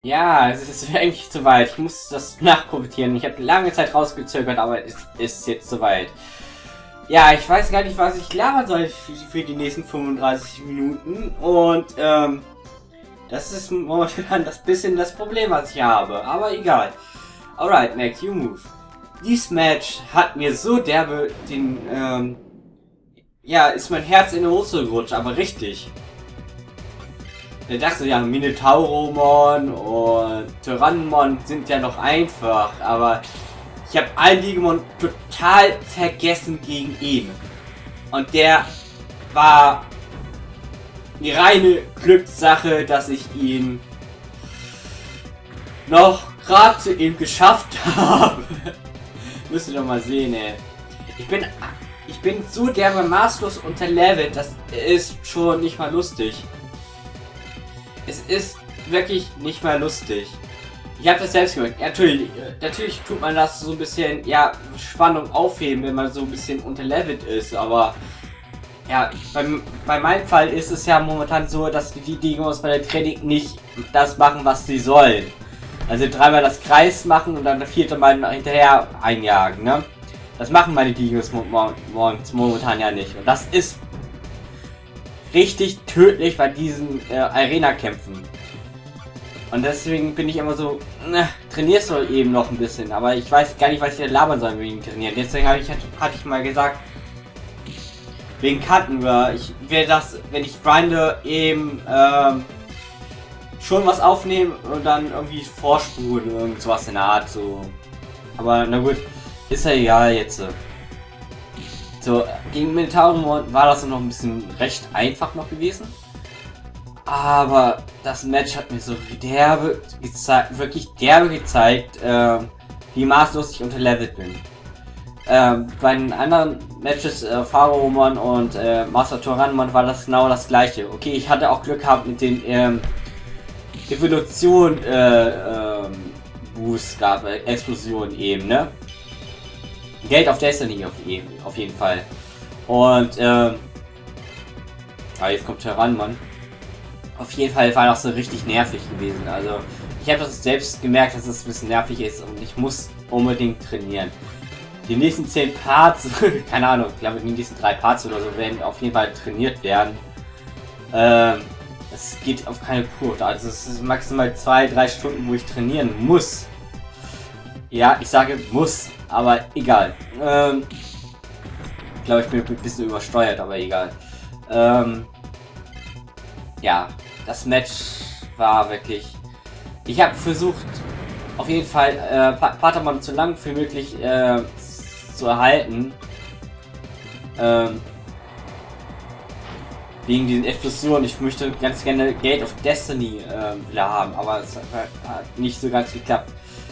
Ja, es ist eigentlich zu weit. Ich muss das nachkommentieren. Ich habe lange Zeit rausgezögert, aber es ist jetzt zu weit. Ja, ich weiß gar nicht, was ich labern soll für die nächsten 35 Minuten. Und, das ist momentan das bisschen das Problem, was ich habe. Aber egal. Alright, Mac, you move. Dieses Match hat mir so derbe den, ja, ist mein Herz in die Hose gerutscht, aber richtig. Ich dachte ja, Minotauromon und Tyrannenmon sind ja noch einfach, aber ich habe all Digimon total vergessen gegen ihn. Und der war die reine Glückssache, dass ich ihn noch gerade zu ihm geschafft habe. Müsst ihr doch mal sehen, ey. Ich bin so derbe maßlos unterlevelt, das ist schon nicht mal lustig. Es ist wirklich nicht mal lustig. Ich habe das selbst gemerkt. Natürlich tut man das so ein bisschen, ja, Spannung aufheben, wenn man so ein bisschen unterlevelt ist, aber ja, bei meinem Fall ist es ja momentan so, dass die Digimons bei der Training nicht das machen, was sie sollen. Also dreimal das Kreis machen und dann das vierte Mal hinterher einjagen, ne? Das machen meine Digimons momentan ja nicht. Und das ist richtig tödlich bei diesen Arena-Kämpfen. Und deswegen bin ich immer so, trainierst du eben noch ein bisschen, aber ich weiß gar nicht, was ich da labern soll wegen trainieren. Deswegen hatte ich mal gesagt, wegen Kanten, ich werde das, wenn ich grinde, eben schon was aufnehmen und dann irgendwie vorspulen, irgendwas in der Art, so. Aber na gut, ist ja egal jetzt. So, gegen Minotauromon war das noch ein bisschen recht einfach noch gewesen. Aber das Match hat mir so derbe gezeigt, wirklich derbe gezeigt, wie maßlos ich unterlevelt bin. Bei den anderen Matches, Pharaohmon und Master Tyrannenmon war das genau das gleiche. Okay, ich hatte auch Glück gehabt mit den Evolution Boost gab, Explosion eben, ne? Gate of Destiny auf jeden Fall. Und jetzt kommt Tyrannenmon. Auf jeden Fall war das so richtig nervig gewesen. Also ich habe das selbst gemerkt, dass es ein bisschen nervig ist und ich muss unbedingt trainieren. Die nächsten 10 Parts, keine Ahnung, ich glaube die nächsten 3 Parts oder so werden auf jeden Fall trainiert werden. Es geht auf keine Kur. Also es ist maximal 2-3 Stunden, wo ich trainieren muss. Ja, ich sage muss, aber egal. Ich glaube, ich bin ein bisschen übersteuert, aber egal. Ja, das Match war wirklich... Ich habe versucht, auf jeden Fall Patamon so lang wie möglich zu erhalten. Wegen diesen Explosionen. Ich möchte ganz gerne Gate of Destiny wieder haben, aber es hat nicht so ganz geklappt.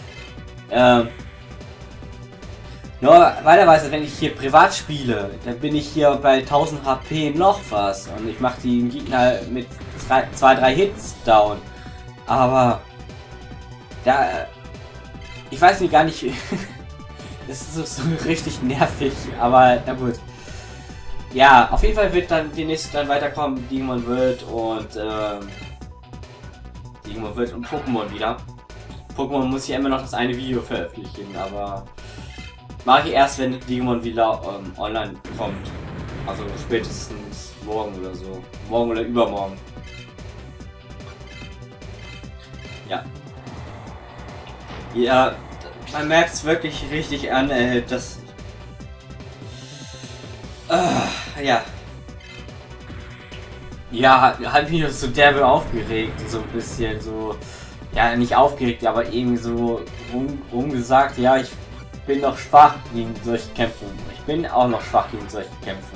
Nur weiterweise, wenn ich hier privat spiele, dann bin ich hier bei 1000 HP noch was und ich mache die Gegner mit 2-3 Hits down. Aber da, ich weiß nicht gar nicht, es ist so richtig nervig, aber na gut. Ja, auf jeden Fall wird dann demnächst dann weiterkommen, Digimon World und Pokémon wieder. Pokémon muss ja immer noch das eine Video veröffentlichen, aber mache ich erst, wenn Digimon wieder online kommt. Also spätestens morgen oder so. Morgen oder übermorgen. Ja. Ja, man merkt es wirklich richtig an, dass... ja. Ja, hat mich so derbe aufgeregt, so ein bisschen so... Ja, nicht aufgeregt, aber irgendwie so rumgesagt, ja, ich bin noch schwach gegen solche Kämpfe. Ich bin auch noch schwach gegen solche Kämpfe.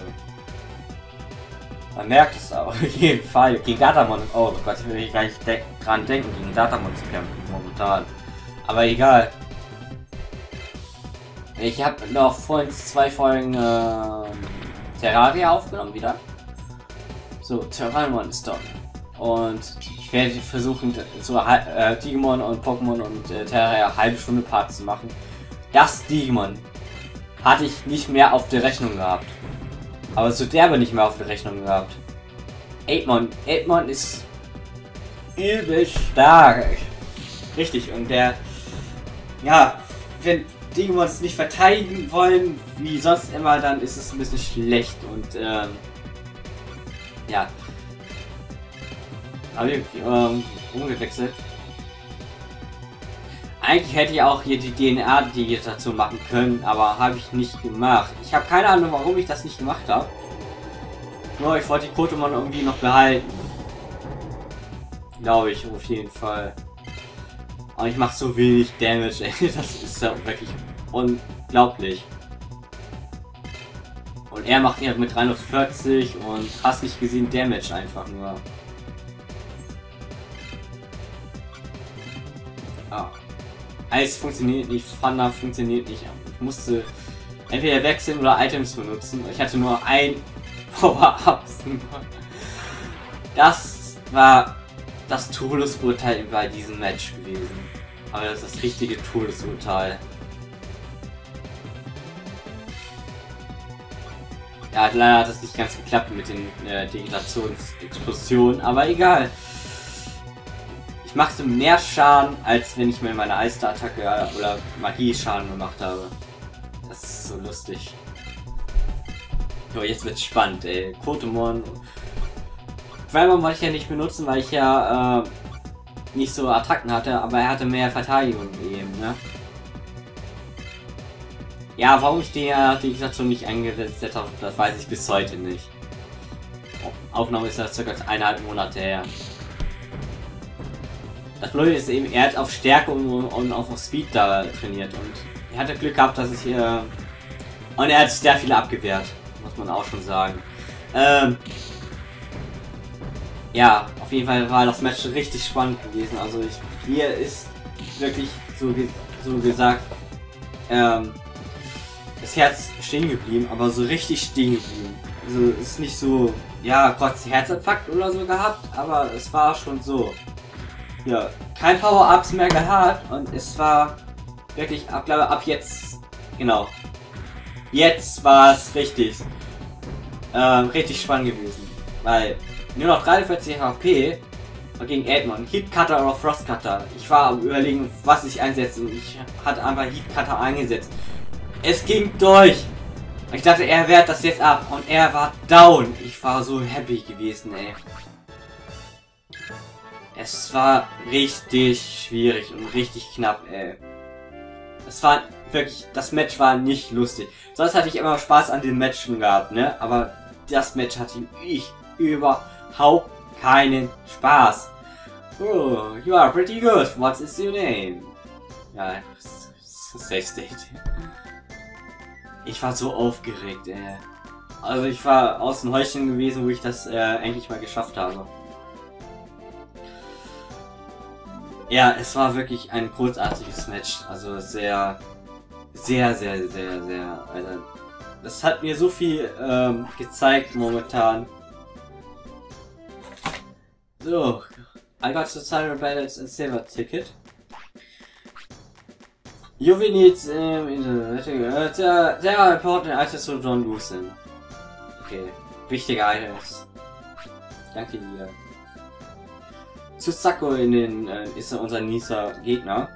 Man merkt es auch, auf jeden Fall. Gegen Datamon, oh Gott, ich will gar nicht dran denken, gegen Datamon zu kämpfen, momentan. Aber egal. Ich habe noch vorhin 2 Folgen Terraria aufgenommen wieder. So, Tyrannenmon ist dort. Und ich werde versuchen, so Digimon und Pokémon und Terraria halbe Stunde Parts zu machen. Das Digimon hatte ich nicht mehr auf der Rechnung gehabt. Aber so derbe nicht mehr auf der Rechnung gehabt. 8mon ist übel stark. Richtig, und der, ja, wenn Digimons nicht verteidigen wollen, wie sonst immer, dann ist es ein bisschen schlecht und, ja. Habe ich umgewechselt. Eigentlich hätte ich auch hier die DNA-Digitation machen können, aber habe ich nicht gemacht. Ich habe keine Ahnung, warum ich das nicht gemacht habe. Nur ich wollte die Pokémon irgendwie noch behalten. Glaube ich, auf jeden Fall. Aber ich mache so wenig Damage, ey. Das ist ja wirklich unglaublich. Und er macht ja mit 340 und hast nicht gesehen Damage einfach nur. Ah. Eis funktioniert nicht, Thunder funktioniert nicht. Ich musste entweder wechseln oder Items benutzen. Ich hatte nur ein Power-Up. Das war das Todesurteil bei diesem Match gewesen. Aber das ist das richtige Todesurteil. Ja, leider hat es nicht ganz geklappt mit den Degradations-Explosionen, aber egal. Ich machte mehr Schaden, als wenn ich mir meine Eisterattacke oder Magie-Schaden gemacht habe. Das ist so lustig. So, jetzt wird's spannend, ey. Pokémon. Quellmon wollte ich ja nicht benutzen, weil ich ja nicht so Attacken hatte, aber er hatte mehr Verteidigung eben, ne? Ja, warum ich die Degradation nicht eingesetzt habe, das weiß ich bis heute nicht. Aufnahme ist ja circa 1,5 Monate her. Das Blöde ist eben, er hat auf Stärke und auf Speed da trainiert und er hatte Glück gehabt, dass ich hier... Und er hat sehr viele abgewehrt, muss man auch schon sagen. Ja, auf jeden Fall war das Match richtig spannend gewesen. Also hier ist wirklich so gesagt das Herz stehen geblieben, aber so richtig stehen geblieben. Also es ist nicht so, ja, kurz Herzinfarkt oder so gehabt, aber es war schon so. Ja, kein Power-Ups mehr gehabt und es war wirklich, glaube ab jetzt, genau. Jetzt war es richtig spannend gewesen, weil nur noch 43 HP gegen Edmond, Heat Cutter oder Frost Cutter. Ich war am Überlegen, was ich einsetze und ich hatte einfach Heat Cutter eingesetzt. Es ging durch. Ich dachte, er wehrt das jetzt ab und er war down. Ich war so happy gewesen, ey. Es war richtig schwierig und richtig knapp, ey. Es war wirklich, das Match war nicht lustig. Sonst hatte ich immer Spaß an den Matchen gehabt, ne? Aber das Match hatte ich überhaupt keinen Spaß. Oh, you are pretty good. What is your name? Ja, safe state. Ich war so aufgeregt, ey. Also ich war aus dem Häuschen gewesen, wo ich das endlich mal geschafft habe. Ja, es war wirklich ein großartiges Match. Also sehr, also das hat mir so viel gezeigt momentan. So, I got the Cyber Battles and Silver Ticket. You will need sehr important items to don't lose them. Okay, wichtige Items. Danke dir. Susako ist unser nächster Gegner.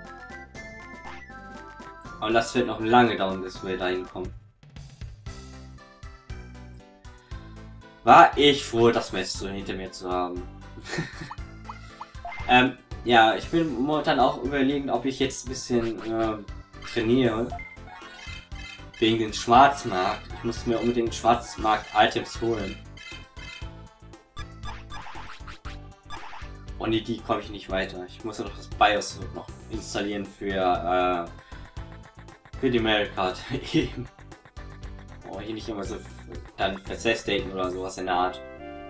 Und das wird noch lange dauern, bis wir dahin kommen. War ich froh, das Match so hinter mir zu haben. Ja, ich bin momentan auch überlegen, ob ich jetzt ein bisschen trainiere. Wegen dem Schwarzmarkt. Ich muss mir unbedingt Schwarzmarkt-Items holen. Und die komme ich nicht weiter. Ich muss ja noch das BIOS noch installieren für die Memory Card eben. Oh, hier nicht immer so dann Versace-Daten oder sowas in der Art.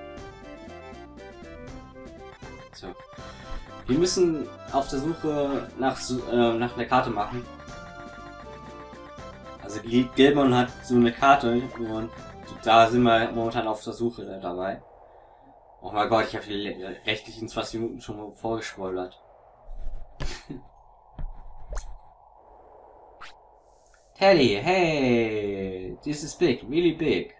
So. Wir müssen auf der Suche nach einer Karte machen. Also Gilmon hat so eine Karte und da sind wir momentan auf der Suche dabei. Oh mein Gott, ich habe die rechtlichen 20 Minuten schon mal vorgespoilert. Teddy, hey, this is big, really big.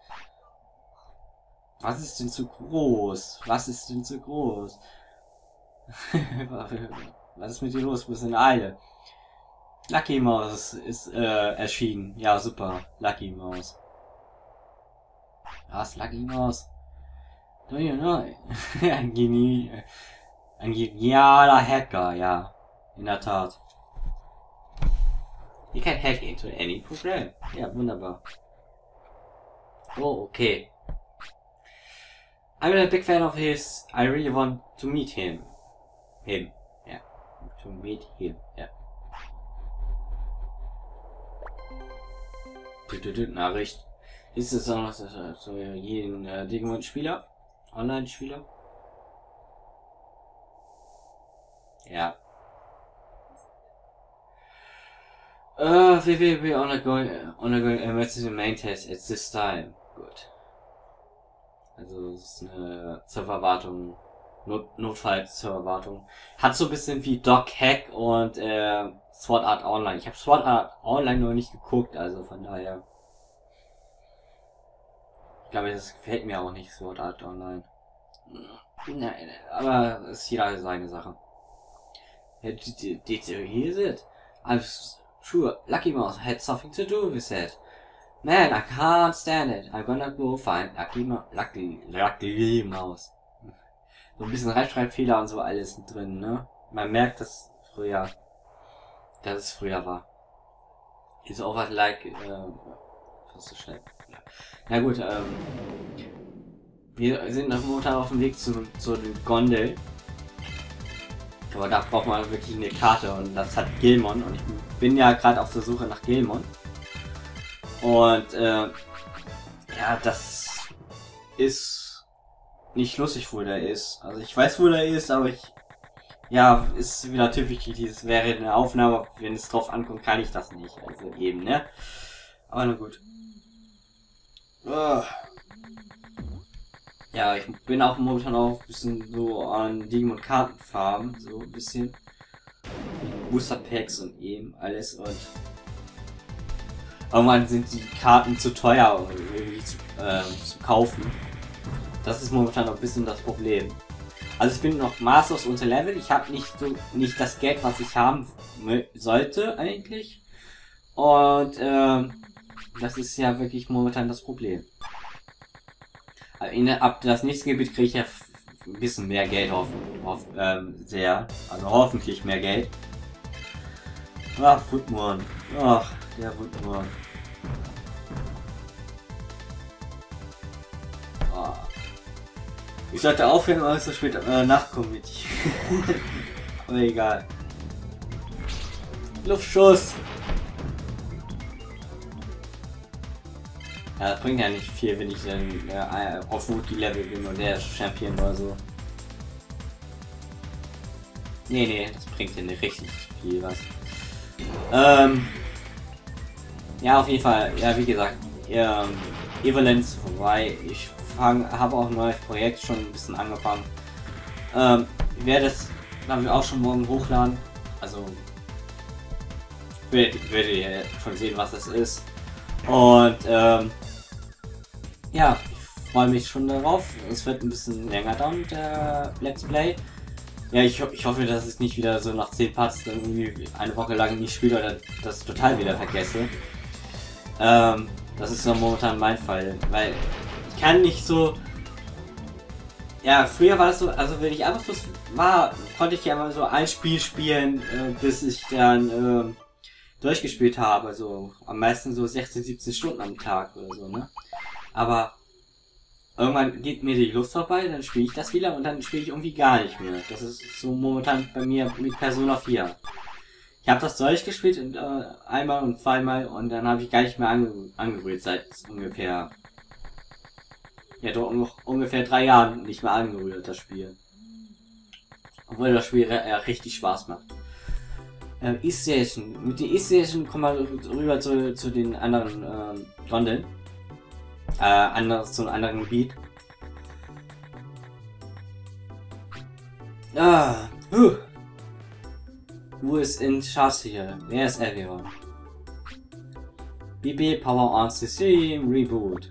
Was ist denn zu groß? Was ist denn zu groß? Was ist mit dir los? Bist in Eile? Lucky Mouse ist erschienen. Ja, super. Lucky Mouse. Was? Lucky Mouse? Do you know? ein genialer Hacker, ja. In der Tat. You can hack into any program. Ja, wunderbar. Oh, okay. I'm a big fan of his. I really want to meet him. Yeah. To meet him, yeah. Nachricht. Ist es auch noch so jeden Digimon-Spieler? Online-Spieler? Ja. We will undergoing emergency main test at this time. Gut. Also, es ist eine Serverwartung, Notfall-Serverwartung. Hat so ein bisschen wie Doc Hack und Sword Art Online. Ich habe Sword Art Online noch nicht geguckt, also von daher. Ich glaube, das gefällt mir auch nicht, Sword Art Online. Nein, aber es ist jeder seine Sache. Did you hear it? I'm sure Lucky Mouse had something to do with it. Man, I can't stand it. I'm gonna go find Lucky Mouse. So ein bisschen Rechtschreibfehler und so alles drin, ne? Man merkt, dass es früher war. Is over like, fast so schnell. Na gut, wir sind momentan auf dem Weg zu den Gondel. Aber da braucht man wirklich eine Karte und das hat Gilmon und ich bin ja gerade auf der Suche nach Gilmon. Und ja, das ist nicht lustig, wo der ist. Also ich weiß, wo der ist, aber ja, ist wieder typisch, dieses wäre eine Aufnahme, wenn es drauf ankommt, kann ich das nicht. Also eben, ne? Aber na gut. Ja, ich bin auch momentan auch ein bisschen so an Digimon Kartenfarben, so ein bisschen. Booster Packs und eben alles und irgendwann sind die Karten zu teuer, um irgendwie zu kaufen. Das ist momentan noch ein bisschen das Problem. Also ich bin noch maßlos unter Level, ich habe nicht das Geld, was ich haben sollte eigentlich. Und das ist ja wirklich momentan das Problem. Ab das nächste Gebiet kriege ich ja ein bisschen mehr Geld also hoffentlich mehr Geld. Ach, Footmon. Ach, der Footmon. Oh. Ich sollte aufhören, weil es so spät nachkommen mit. Aber egal. Luftschuss! Ja, das bringt ja nicht viel, wenn ich dann auf Wookie-Level bin und der ist Champion oder so. Nee, das bringt ja nicht richtig viel was. Ja, auf jeden Fall, ja, wie gesagt, Evalence vorbei. Ich habe auch ein neues Projekt schon ein bisschen angefangen. Ich werde es, glaube ich, auch schon morgen hochladen. Also, werdet ihr schon sehen, was das ist. Und, ja, ich freue mich schon darauf. Es wird ein bisschen länger dauern, der Let's Play. Ja, ich hoffe, dass ich nicht wieder so nach 10 Parts dann irgendwie eine Woche lang nicht spiele oder das total wieder vergesse. Das ist ja momentan mein Fall, weil ich kann nicht so... Ja, früher war das so, also wenn ich einfach so war, konnte ich ja mal so ein Spiel spielen, bis ich dann durchgespielt habe, so am meisten so 16, 17 Stunden am Tag oder so, ne? Aber irgendwann geht mir die Luft vorbei, dann spiele ich das wieder und dann spiele ich irgendwie gar nicht mehr. Das ist so momentan bei mir mit Persona 4. Ich habe das durchgespielt und, einmal und zweimal und dann habe ich gar nicht mehr angerührt seit ungefähr, ja doch ungefähr 3 Jahren nicht mehr angerührt, das Spiel. Obwohl das Spiel richtig Spaß macht. E-Station. Mit der E-Station kommen wir rüber zu den anderen Gondeln. Zu einem anderen Gebiet. Who is in charge here? Where is everyone? BB power on system reboot.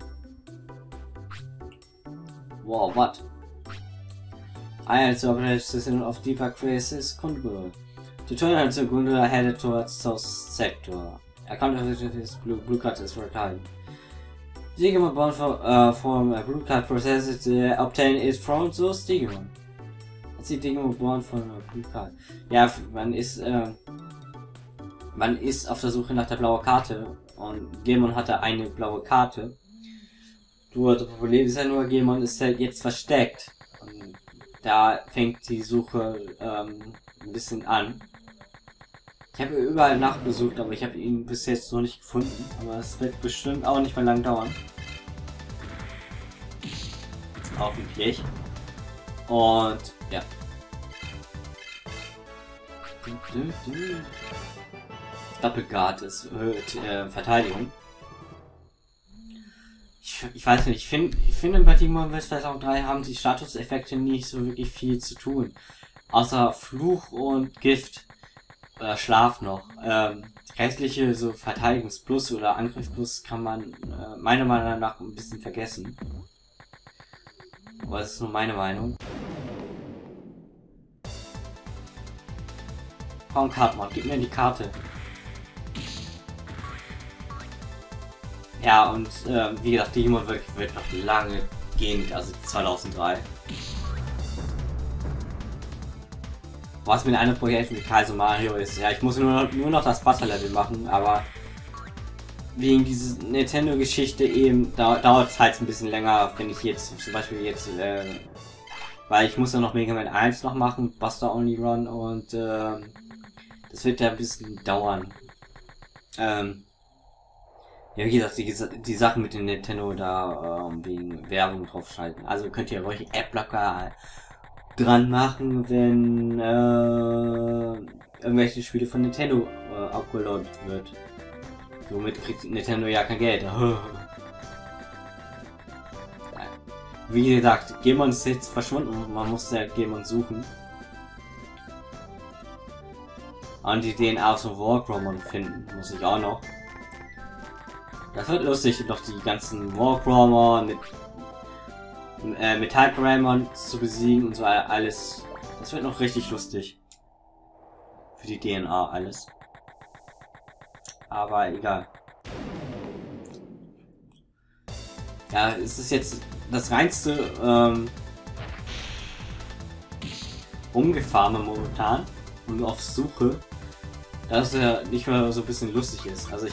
Wow, what? I am the operating system of Deepak Crisis Control. Tutorial to Gunda headed towards South Sector. Account of his blue card is retired. Digimon born from blue card processes obtained is from those Digimon. That's the Digimon born from blue card. Ja, man ist auf der Suche nach der blauen Karte und Gemon hatte eine blaue Karte. Das Problem ist ja nur, Gemon ist halt jetzt versteckt. Und da fängt die Suche ein bisschen an. Ich habe überall nachgesucht, aber ich habe ihn bis jetzt noch nicht gefunden. Aber es wird bestimmt auch nicht mehr lang dauern. Hoffentlich. Und ja. Doppelguard ist Verteidigung. Ich weiß nicht, ich finde bei Digimon Welt 2003 haben die Statuseffekte nicht so wirklich viel zu tun. Außer Fluch und Gift. Oder Schlaf noch. Restliche so Verteidigungsplus oder Angriffsplus kann man meiner Meinung nach ein bisschen vergessen. Aber das ist nur meine Meinung. Komm, Kartmod, gib mir die Karte. Ja, und wie gesagt, Digimon wird noch lange gehen, also 2003. Was mit einem Projekt wie Kaiser Mario ist, ja, ich muss nur noch das Wasserlevel machen, aber wegen dieser Nintendo-Geschichte eben dauert es halt ein bisschen länger, wenn ich jetzt zum Beispiel jetzt, weil ich muss ja noch Mega Man 1 noch machen, Buster Only Run und das wird ja ein bisschen dauern. Ja, wie gesagt, die Sachen mit dem Nintendo da wegen Werbung draufschalten. Also könnt ihr euch Adblocker dran machen, wenn irgendwelche Spiele von Nintendo abgeladen wird. Somit kriegt Nintendo ja kein Geld. Wie gesagt, Gemon ist jetzt verschwunden. Man muss ja Gemon suchen. Und die DNA aus dem Warcromon finden muss ich auch noch. Das wird lustig, noch die ganzen Warcromon mit Metallgreymon zu besiegen und so alles. Das wird noch richtig lustig. Für die DNA alles. Aber egal. Ja, es ist jetzt das reinste Umgefahrene momentan und auf Suche, dass er nicht mehr so ein bisschen lustig ist. Also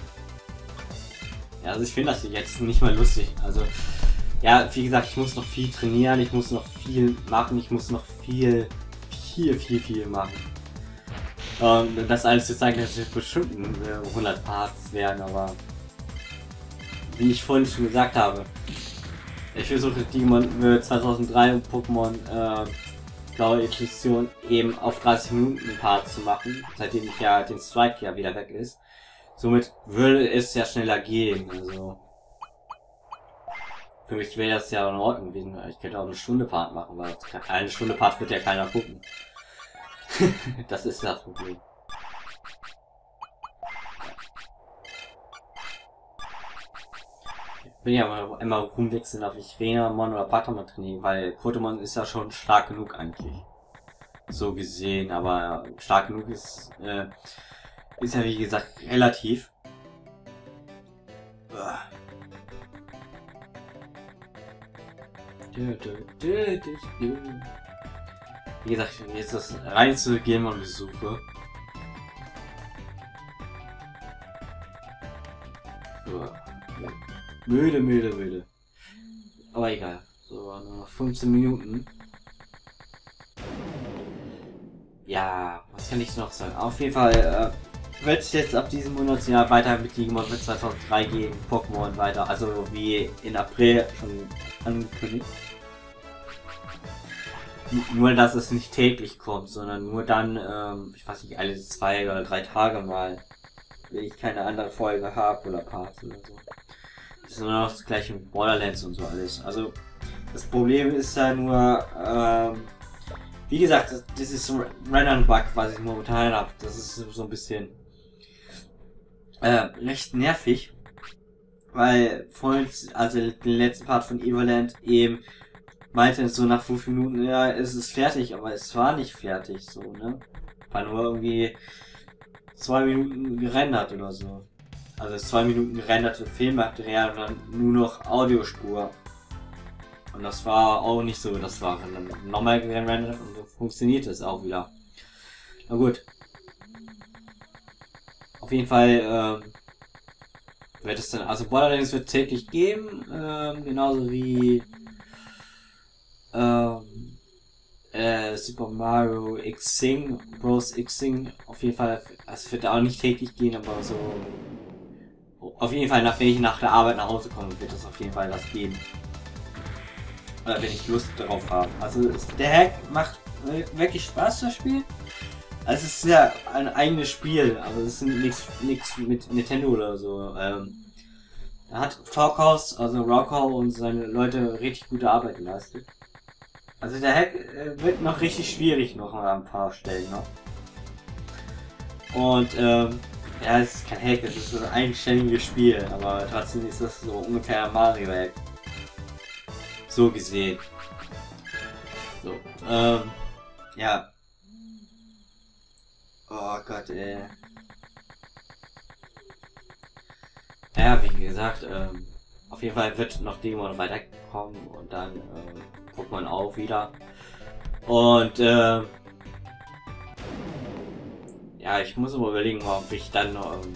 ich finde das jetzt nicht mal lustig. Also ja, wie gesagt, ich muss noch viel trainieren, ich muss noch viel machen, ich muss noch viel machen. Das alles zu zeigen, dass es bestimmt 100 Parts werden, aber wie ich vorhin schon gesagt habe, ich versuche Digimon World 2003 und Pokémon Blaue Edition eben auf 30 Minuten Part zu machen, seitdem ich ja den Strike ja wieder weg ist. Somit würde es ja schneller gehen, also für mich wäre das ja in Ordnung gewesen. Ich könnte auch eine Stunde Part machen, weil eine Stunde Part wird ja keiner gucken. Das ist das Problem. Ich bin ja immer rumwechseln, ob ich Renamon oder Patamon trainiere, weil Pokémon ist ja schon stark genug eigentlich. So gesehen, aber stark genug ist ja wie gesagt relativ. Wie gesagt, jetzt das reinste Gamon-Besuche. Müde. Aber egal. So, nur noch 15 Minuten. Ja, was kann ich noch sagen? Auf jeden Fall wird es jetzt ab diesem Monatsjahr weiter mit Digimon mit 2003 gehen, Pokémon weiter, also wie in April schon angekündigt. Nur, dass es nicht täglich kommt, sondern nur dann, ich weiß nicht, alle 2 oder 3 Tage mal, wenn ich keine andere Folge habe oder Parts oder so. Das ist nur noch das gleiche mit Borderlands und so alles. Also, das Problem ist ja nur, wie gesagt, das ist so ein Random-Bug, was ich momentan habe. Das ist so ein bisschen recht nervig, weil vorhin, also den letzten Part von Everland eben meinte so nach 5 Minuten, ja, es ist fertig, aber es war nicht fertig, so, ne? War nur irgendwie 2 Minuten gerendert oder so. Also 2 Minuten gerenderte Filmmaterial und dann nur noch Audiospur. Und das war auch nicht so, das war dann nochmal gerendert und so funktioniert es auch wieder. Na gut. Auf jeden Fall wird es dann, also Borderlands wird täglich geben, genauso wie Super Mario X-Sing, Bros. X-Sing, auf jeden Fall, es wird auch nicht täglich gehen, aber so, auf jeden Fall, wenn ich nach der Arbeit nach Hause komme, wird es auf jeden Fall das geben. Oder wenn ich Lust darauf habe. Also, der Hack macht wirklich Spaß, das Spiel. Also, es ist ja ein eigenes Spiel, aber es ist nichts mit Nintendo oder so. Da hat Talkhouse, also Rockow und seine Leute richtig gute Arbeit geleistet. Also der Hack wird noch richtig schwierig noch an ein paar Stellen noch. Und ja, es ist kein Hack, es ist so ein eigenständiges Spiel, aber trotzdem ist das so ungefähr ein Mario Hack. So gesehen. So, ja. Oh Gott, ey. Ja, wie gesagt, auf jeden Fall wird noch Digimon weiterkommen und dann Pokémon auch wieder. Und ja, ich muss mal überlegen, ob ich dann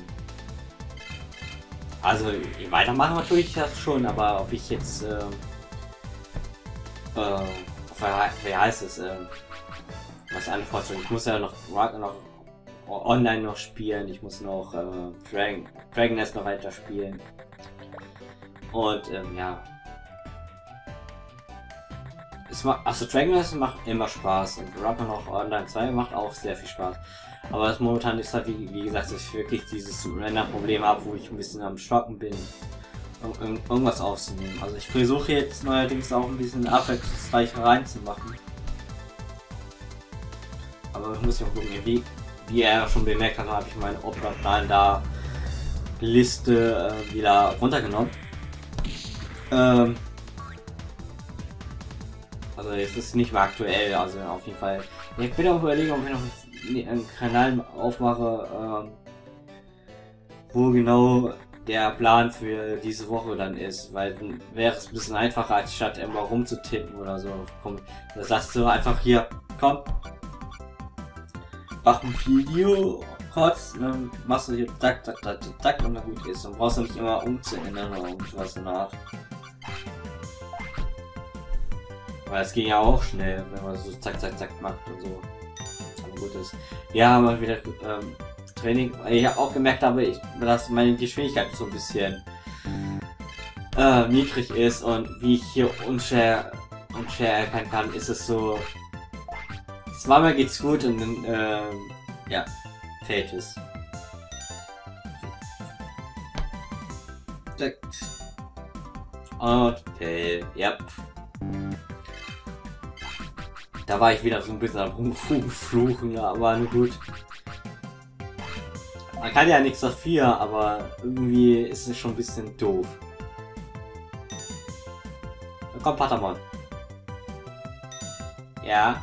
also weitermachen natürlich das schon, aber ob ich jetzt wie heißt es, was eine Vorstellung, ich muss ja noch online noch spielen, ich muss noch Dragon Nest noch weiter spielen. Und ja. Also Dragon Nest macht immer Spaß und Rocker noch Online 2 macht auch sehr viel Spaß. Aber das momentan ist halt, wie gesagt, dass ich wirklich dieses Render-Problem habe, wo ich ein bisschen am Stocken bin, um irgendwas aufzunehmen. Also ich versuche jetzt neuerdings auch ein bisschen abwechslungsreicher reinzumachen. Aber ich muss ja gucken, wie er schon bemerkt hat, habe ich meine Opera-Plan da Liste wieder runtergenommen. Also jetzt ist es nicht mehr aktuell, also auf jeden Fall. Ich bin auch überlegen, ob ich noch einen Kanal aufmache, wo genau der Plan für diese Woche dann ist, weil dann wäre es ein bisschen einfacher, als statt immer rumzutippen oder so. Komm, das sagst du einfach hier, komm, mach ein Video, kurz, dann machst du hier zack, zack, zack, zack und dann gut ist. Dann brauchst du nicht immer umzuändern oder irgendwas in der Art. Weil es ging ja auch schnell, wenn man so zack, zack, zack macht und so. Aber gut ist. Ja, mal wieder Training. Weil ich auch gemerkt habe, dass meine Geschwindigkeit so ein bisschen niedrig ist und wie ich hier unschwer erkennen kann, ist es so. Zweimal geht's gut und dann ja, fällt es. Und fail, ja. Da war ich wieder so ein bisschen am Rumfluchen, aber nur gut. Man kann ja nichts dafür, aber irgendwie ist es schon ein bisschen doof. Da kommt Patamon. Ja.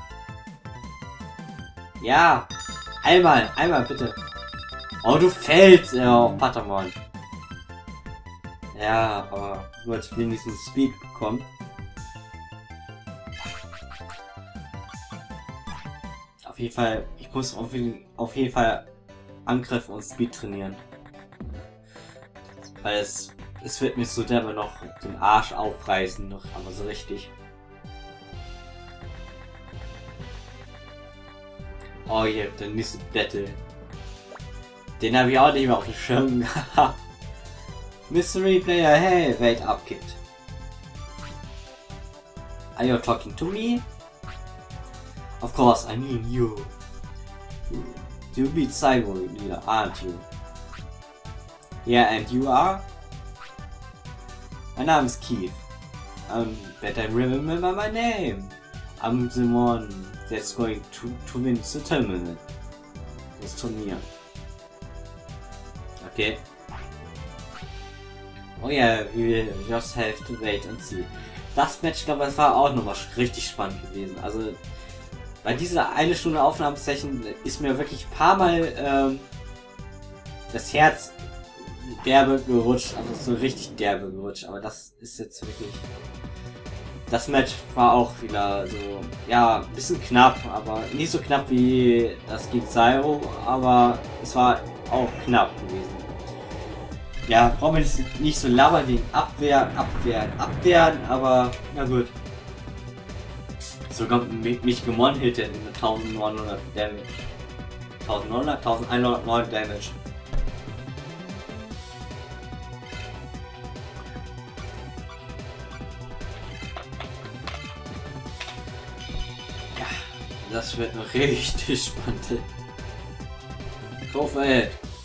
Ja. Einmal bitte. Oh, du fällst ja auf Patamon. Ja, aber du wolltest wenigstens Speed bekommen. Auf jeden Fall, ich muss auf jeden Fall Angriff und Speed trainieren. Weil es wird mir so derbe noch den Arsch aufreißen, noch, aber so richtig. Oh hier, der nächste Battle. Den habe ich auch nicht mehr auf dem Schirm gehabt. Mystery Player, hey, wait up, kid. Are you talking to me? Of course, I mean you. You beat Cyborg leader, aren't you? Yeah, and you are? My name is Keith. Bet I remember my name. I'm the one that's going to win the tournament. Das Turnier. Okay. Oh yeah, we just have to wait and see. Das Match, glaube ich, war auch nochmal richtig spannend gewesen. Also, bei dieser eine Stunde Aufnahmesession ist mir wirklich ein paar Mal das Herz derbe gerutscht, also so richtig derbe gerutscht, aber das ist jetzt wirklich... Das Match war auch wieder so, ja, ein bisschen knapp, aber nicht so knapp wie das gegen Zyro, aber es war auch knapp gewesen. Ja, brauchen wir nicht so labern wegen Abwehren, aber na gut. Sogar mich gewonnen hätte mit 1900 Damage. 1109 Damage. Das wird noch richtig spannend. Go for it.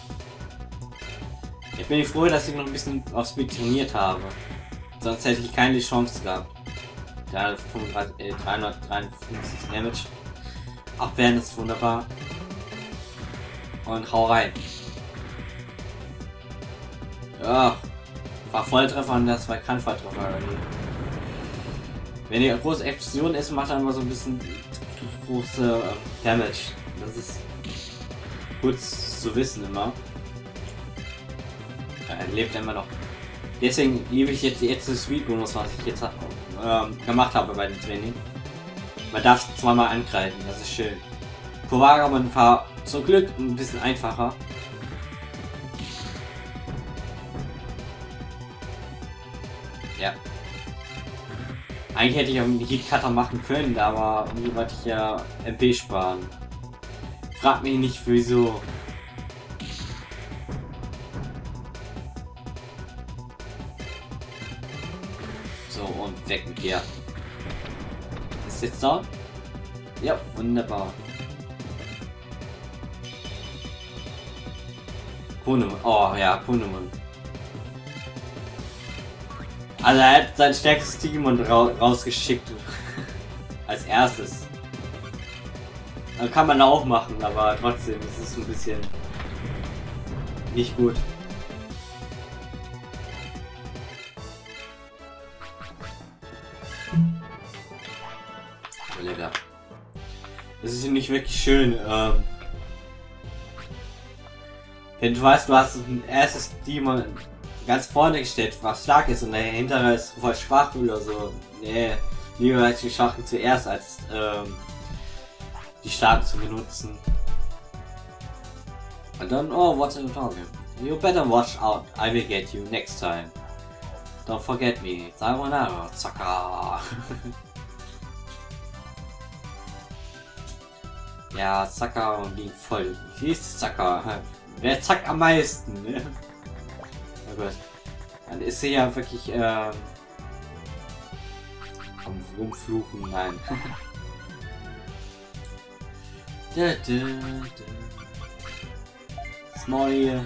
Ich bin froh, dass ich noch ein bisschen auf Speed trainiert habe. Sonst hätte ich keine Chance gehabt. 353 Damage. Abwehren ist wunderbar. Und hau rein. Ja. War Volltreffer und das war kein Volltreffer. Wenn die große Explosion ist, macht er immer so ein bisschen große Damage. Das ist gut zu wissen immer. Er lebt immer noch. Deswegen liebe ich jetzt den Sweet Bonus, was ich jetzt gemacht habe bei dem Training. Man darf zweimal angreifen, das ist schön. Kovaramon war zum Glück ein bisschen einfacher. Ja. Eigentlich hätte ich auch einen Heat Cutter machen können, aber irgendwie wollte ich ja MP sparen. Frag mich nicht wieso. So, und weg mit dir. Ist jetzt da? Ja, wunderbar. Kunemon. Oh ja, Kunemon. Also er hat sein stärkstes Team und rausgeschickt. Als erstes. Dann kann man auch machen, aber trotzdem ist es ein bisschen nicht gut. Das ist nicht wirklich schön. Wenn du weißt, du hast ein erstes Team ganz vorne gestellt, was stark ist und der hintere ist voll schwach oder so. Nee, lieber als die Schwachen zuerst, als die Starken zu benutzen. Und dann, oh, what's in the talking? You better watch out, I will get you next time. Don't forget me, sayonara, Zaka. Ja, Zaka ging voll. Wie ist Zaka? Wer zackt am meisten? Ne? Oh Gott. Dann ist sie ja wirklich am Rumfluchen. Nein. Small.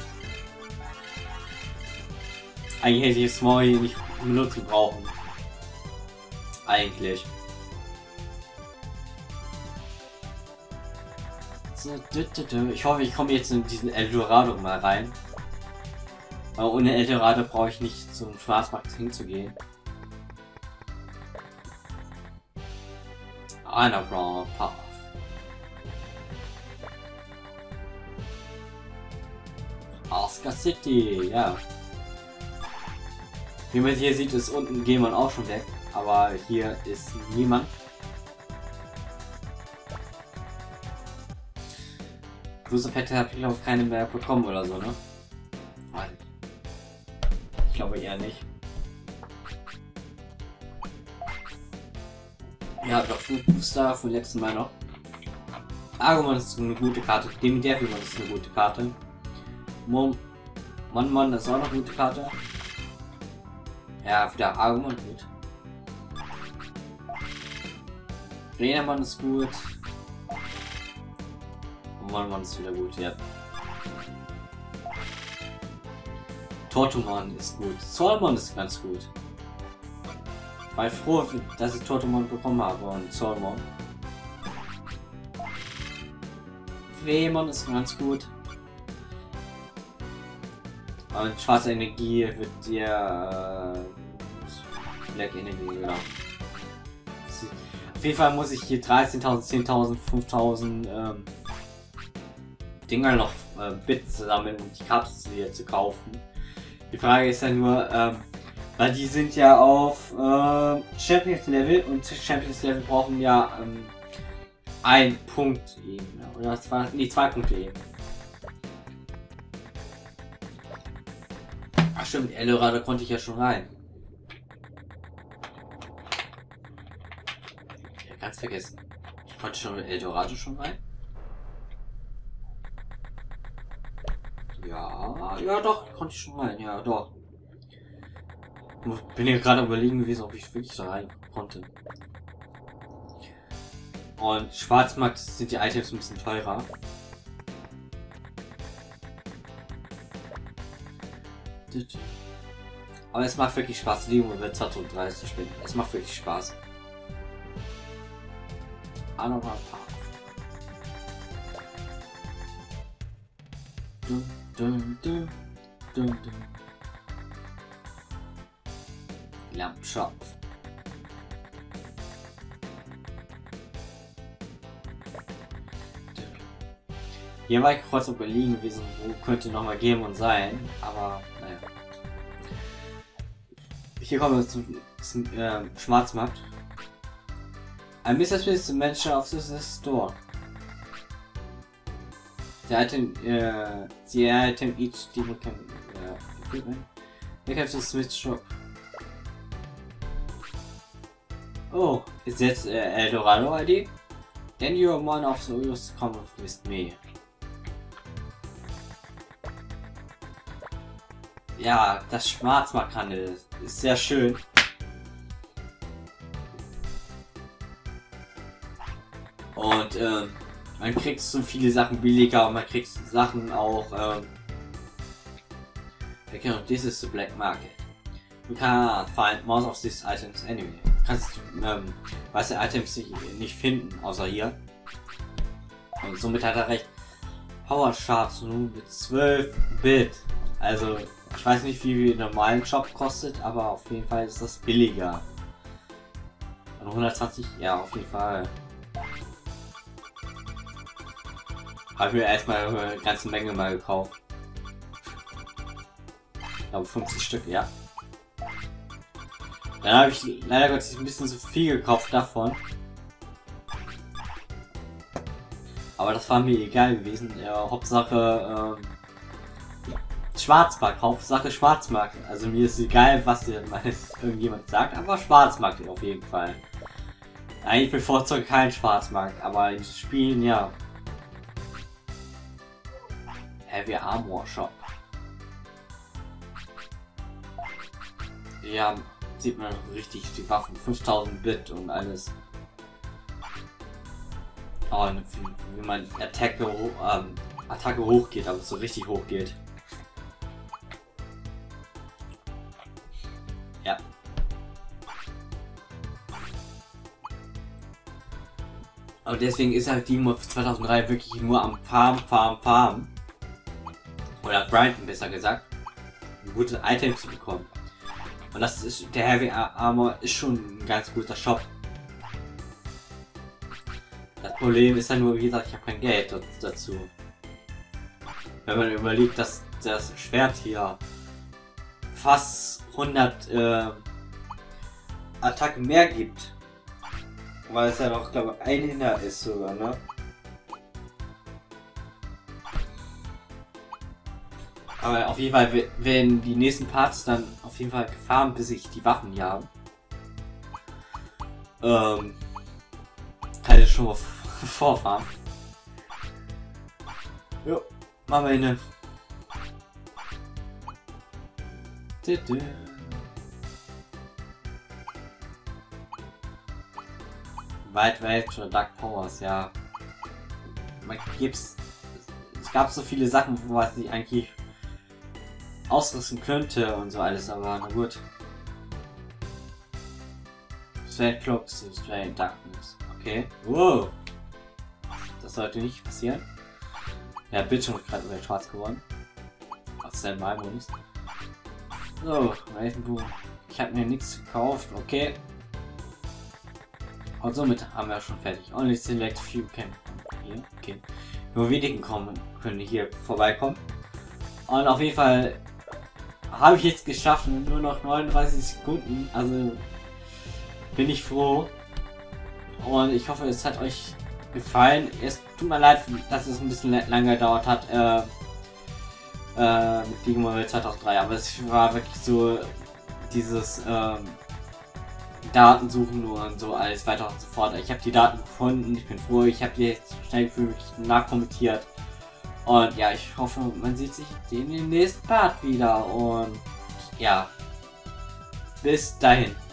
Eigentlich hätte ich Small nicht benutzen brauchen. Eigentlich. Ich hoffe, ich komme jetzt in diesen Eldorado mal rein. Aber ohne Eldorado brauche ich nicht zum Schwarzmarkt hinzugehen. Underground Path. Oscar City, ja. Wie man hier sieht, ist unten Gamon auch schon weg. Aber hier ist niemand. Booster Pet habe ich glaube keine mehr bekommen oder so, ne? Nein. Ich glaube eher nicht. Ja, doch 5 Booster vom letzten Mal noch. Agumon ist eine gute Karte. Demidevimon ist eine gute Karte. Mon ist auch noch eine gute Karte. Ja, wieder Agumon gut. Renamon ist gut. Mon ist wieder gut, ja. Tortomon ist gut. Solmon ist ganz gut. War ich froh, dass ich Tortomon bekommen habe und Solmon. Wemon ist ganz gut. Und schwarze Energie wird dir Black Energie, genau. Auf jeden Fall muss ich hier 13.000, 10.000, 5.000 Dinger noch Bits sammeln, um die Karte hier zu kaufen. Die Frage ist ja nur, weil die sind ja auf Champions Level und Champions Level brauchen ja 1 Punkt eben. Oder 2 Punkte eben. Ach stimmt, Eldorado konnte ich ja schon rein. Ja, ganz vergessen. Ich konnte schon mit Eldorado schon rein. Ja doch, konnte ich schon rein, ja doch. Bin hier gerade überlegen gewesen, ob ich wirklich da rein konnte. Und Schwarzmarkt sind die Items ein bisschen teurer. Aber es macht wirklich Spaß, Leben und Wirtschaft und 30 zu spielen. Es macht wirklich Spaß. Anomal Park. Lampenshop. Hier war ich kurz überlegen gewesen, wo könnte nochmal geben und sein, aber naja. Hier kommen wir zum Schwarzmarkt. I miss the mention of this store. The item each demon can equipment. They have the Smith shop. Oh, is that Eldorado ID? Then you are one of those come with me. Ja, das Schwarzmarkthandel ist sehr schön. Und man kriegt so viele Sachen billiger und man kriegt Sachen auch. This is the black market. You can't find most of these items anyway. Du kannst weiße Items nicht finden, außer hier. Und somit hat er recht. Power Shards nun mit 12 Bit. Also ich weiß nicht, wie viel normalen Shop kostet, aber auf jeden Fall ist das billiger. Und 120, ja, auf jeden Fall. Habe mir erstmal eine ganze Menge mal gekauft. Ich glaube 50 Stück, ja. Dann habe ich leider Gottes ein bisschen zu viel gekauft davon. Aber das war mir egal gewesen. Ja, Hauptsache Schwarzmarkt, Hauptsache Schwarzmarkt. Also mir ist egal, was hier irgendjemand sagt, aber Schwarzmarkt auf jeden Fall. Eigentlich bevorzuge keinen Schwarzmarkt, aber in Spielen ja. Heavy Armor Shop. Ja, sieht man richtig die Waffen, 5000 Bit und alles. Oh, wie man Attacke hochgeht, aber so richtig hoch geht. Ja. Aber deswegen ist halt die Mod 2003 wirklich nur am Farm. Oder grinden, besser gesagt. Um gute Items zu bekommen. Und das ist, der Heavy Armor ist schon ein ganz guter Shop. Das Problem ist ja nur, wie gesagt, ich habe kein Geld dazu. Wenn man überlegt, dass das Schwert hier fast 100 Attacken mehr gibt. Weil es ja noch, glaube ich, ein Hinter ist sogar, ne? Aber auf jeden Fall werden die nächsten Parts dann auf jeden Fall gefarmt, bis ich die Waffen hier habe. Kann ich schon mal vorfahren. Jo, machen wir hin. Wide Range oder Dark Powers, ja. Es gab so viele Sachen, was ich eigentlich ausrüsten könnte und so alles, aber na gut. Straight Cloaks, Straight Darkness. Okay. Wow. Das sollte nicht passieren. Ja, Bildschirm ist gerade über schwarz geworden. Was denn mein Modus? So, Ravenboom. Ich habe mir nichts gekauft, okay. Und somit haben wir schon fertig. Only select few can. Hier, okay. Nur wenigen können hier vorbeikommen. Und auf jeden Fall habe ich jetzt geschafft, nur noch 39 Sekunden. Also bin ich froh. Und ich hoffe, es hat euch gefallen. Es tut mir leid, dass es ein bisschen lange gedauert hat. Mit Digimon 2003. Aber es war wirklich so dieses Datensuchen und so alles weiter und so fort. Ich habe die Daten gefunden. Ich bin froh. Ich habe die jetzt schnell wirklich nachkommentiert. Und ja, ich hoffe, man sieht sich in dem nächsten Part wieder. Und ja, bis dahin.